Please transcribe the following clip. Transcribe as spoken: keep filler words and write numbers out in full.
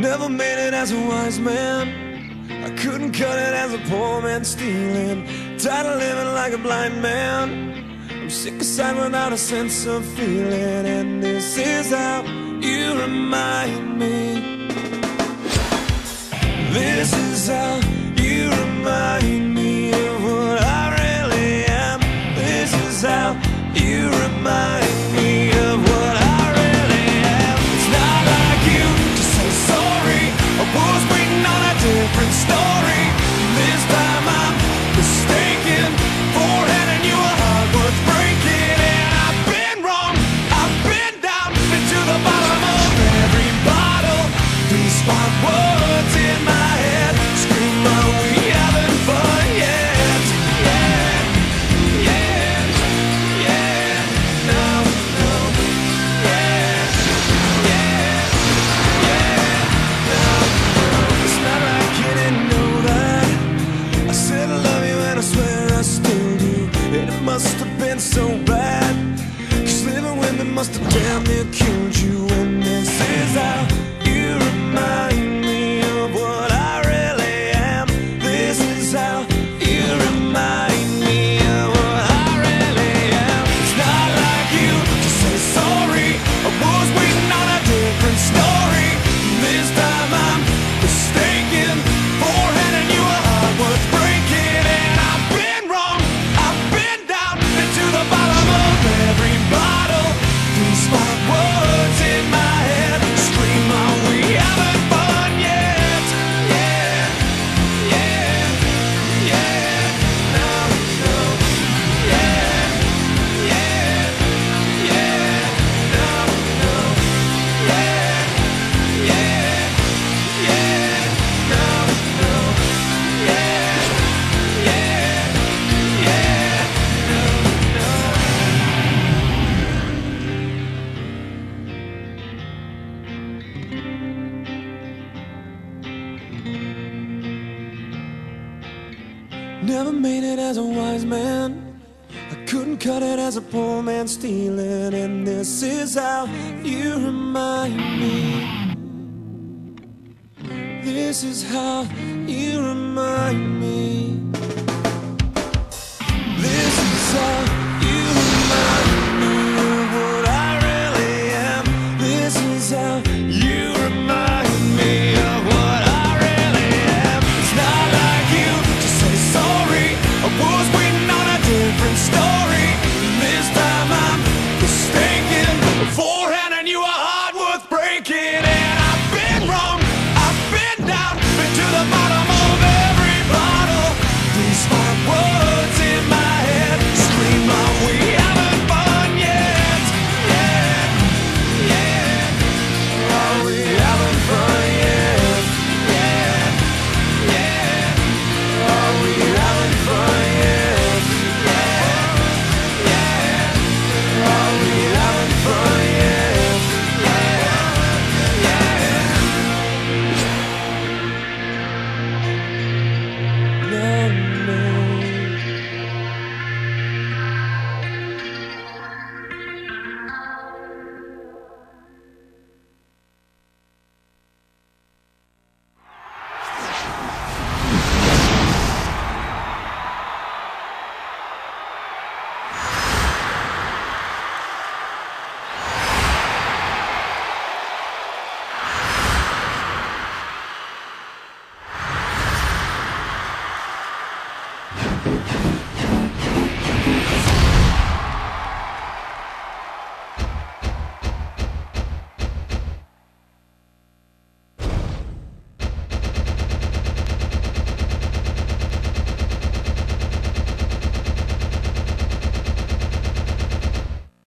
Never made it as a wise man. I couldn't cut it as a poor man stealing. Tired of living like a blind man. I'm sick aside without a sense of feeling. And this is how you remind me. This is how you remind me of what I really am. This is how you remind me of what I really am. It's not like you to say sorry. I was waiting on a different story. This time I'm mistaken for handing you a heart worth breaking. And I've been wrong, I've been down, been to the bottom of every bottle. These spot words in my head scream, "Oh, we having fun yet?" Yeah, yeah, yeah, no, no, yeah, yeah, yeah, no, no. It's not like you didn't know that I said I love you and I swear I still do. And it must have been so bad, 'cause living with me must have damn near killed you. And this is how you remind me of what I really am. This is how you remind me of what I really am. It's not like you to say sorry. I was waiting on a different story. This time I'm mistaken for handing you a heart worth breaking. And I've been wrong, I've been down, been to the bottom of every bottle. These smart words in my head scream, "Are we having fun yet?" Yeah, yeah, yeah, no, no, yeah, yeah, yeah, no, no, yeah, yeah, yeah, no, no, yeah, yeah, yeah, no, no. Never made it as a wise man. I couldn't cut it as a poor man stealing. And this is how you remind me. This is how you remind me.